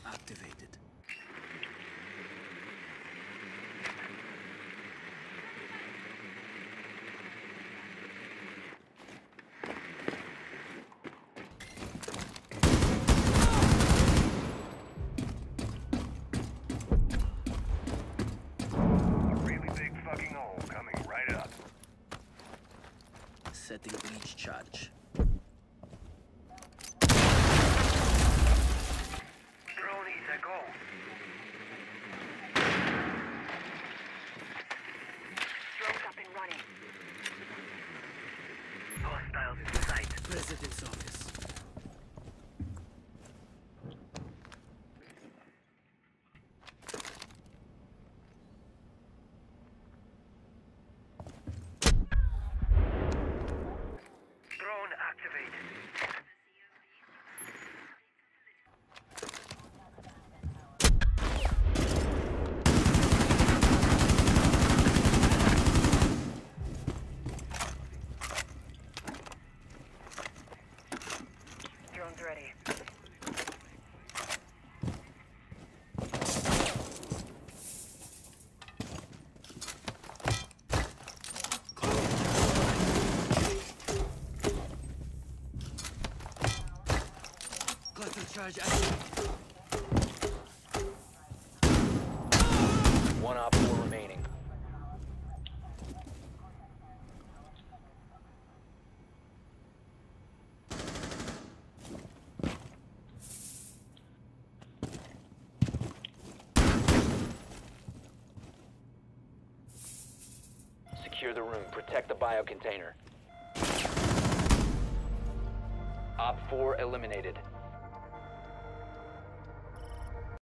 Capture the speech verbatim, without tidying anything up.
activated. Setting breach charge. Drone is a go. Drone's up and running. Hostiles in sight. President's office. Drone's ready. Cluster charge active. One op four remaining. Secure the room. Protect the biocontainer. Op four eliminated.